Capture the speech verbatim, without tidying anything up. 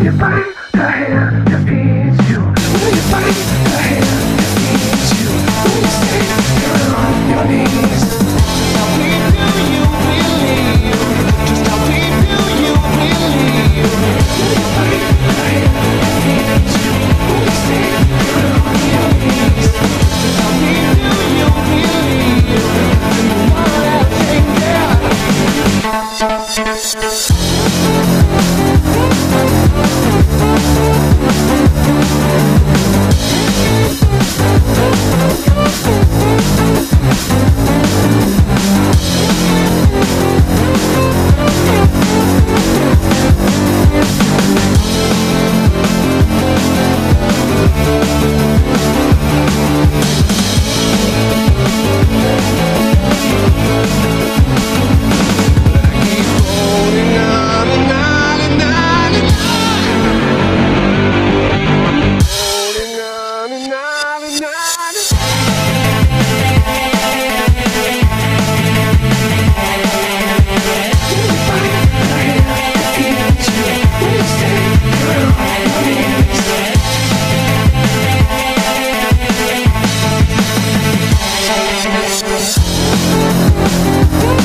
you find the hand that feeds you? Will you find the hand that feeds you? Will you stay on your knees? How deep do you believe? Just how deep do you believe? Will you find the hand that feeds you? Will you stay on your knees? How deep do you believe? In the one that came down. We'll be right back.